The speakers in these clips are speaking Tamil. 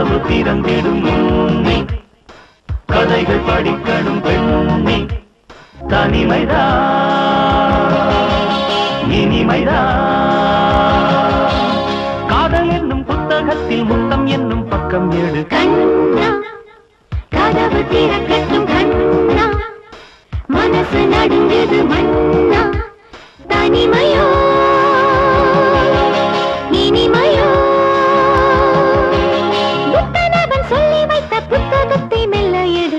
கதவு திறந்திடும் முன்னே கதைகள் படிக்கணும் பெண்ணே தனிமைதான் இனிமைதான் காதல் என்னும் புத்தகத்தில் முத்தம் என்னும் பக்கம் எடு கண்ணா கதவு திறக்கட்டும் கண்ணா மனசு நடுங்குது மண்ணா தனிமையோ இனிமையோ புத்தனவன் சொல்லி வைத்த புத்தகத்தை மெல்ல எடு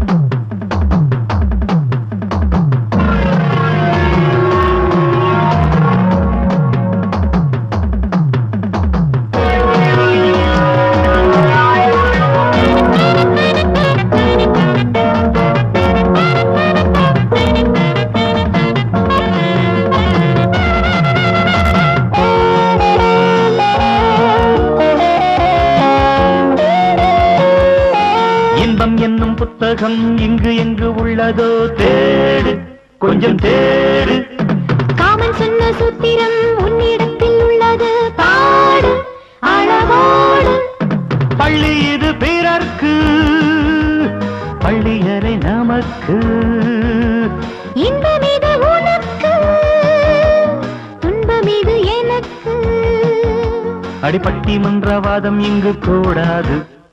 புத்தகம் இங்கு எங்கு உள்ளதோ தேடு கொஞ்சம் தேடு காமன் சொன்ன சூத்திரம் உன்னிடத்தில் உள்ளது பாடு அளவோடு பள்ளி இது பிறர்க்கு பள்ளியறை நமக்கு இன்பம் இது உனக்கு துன்பம் இது எனக்கு அடிப்பட்டி மன்றவாதம் இங்கு கூடாது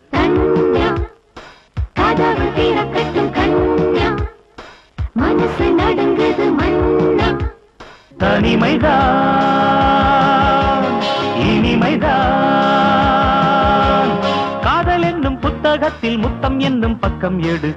கதவு திறக்கட்டும் கண்ணா மனசு நடுங்குது மண்ணா தனிமைதான் இனிமைதான் காதல் என்னும் புத்தகத்தில் முத்தம் என்னும் பக்கம் எடு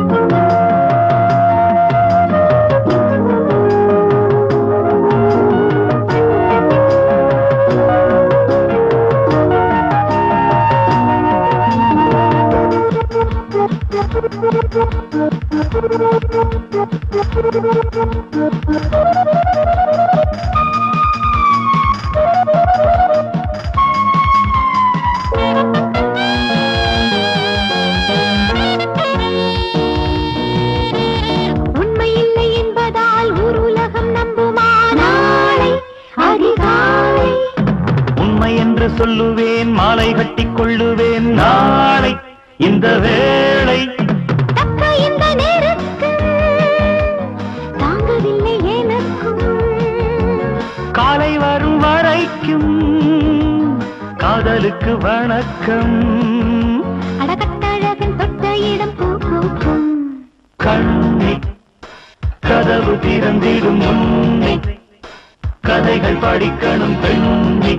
உண்மையில்லை என்பதால் உலகம் நம்புமா நாளை அதிகாலை உண்மை என்று சொல்லுவேன் மாலை கட்டிக் கொள்ளுவேன் நாளை இந்த வேளை தக்க இந்த நேரத்து தாங்கவில்லை எனக்கும் காலை வரும் வரைக்கும் காதலுக்கு வணக்கம் அடகட்டழகன் தொட்ட இடம் பூ பூக்கும் கண்ணே கதவு திறந்திடும் முன்னே கதைகள் படிக்கணும் பெண்ணே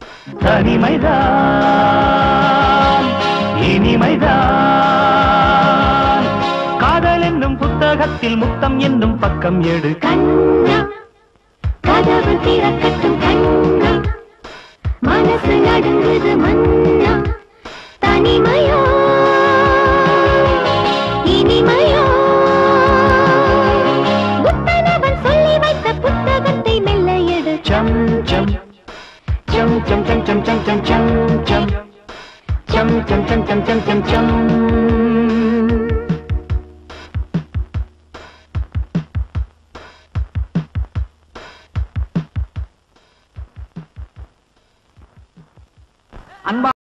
தனிமைதான் இனிமைதான் காதல் என்னும் புத்தகத்தில் முத்தம் என்னும் பக்கம் எடு கண்ணா கதவு திறக்கட்டும் கண்ணா மனசு நடுங்குது மண்ணா தனிமையோ இனிமையோ புத்தனவன் சொல்லி வைத்த புத்தகத்தை மெல்ல எடு சம் சம் சம் சம் சம் சம் சம் சம் சம் சம் சம் சம் சம் சம் சம் சம் சம் அன்பா